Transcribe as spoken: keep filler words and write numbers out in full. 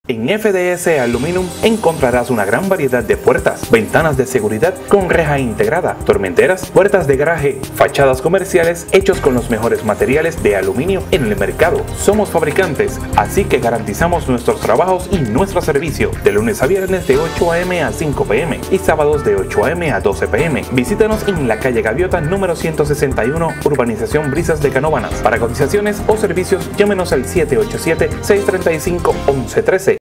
En F D S Aluminum encontrarás una gran variedad de puertas, ventanas de seguridad con reja integrada, tormenteras, puertas de garaje, fachadas comerciales hechos con los mejores materiales de aluminio en el mercado. Somos fabricantes, así que garantizamos nuestros trabajos y nuestro servicio de lunes a viernes de ocho a m a cinco p m y sábados de ocho a m a doce p m Visítanos en la calle Gaviota número ciento sesenta y uno, Urbanización Brisas de Canóvanas. Para cotizaciones o servicios, llámenos al siete ocho siete, seis tres cinco, uno uno uno tres.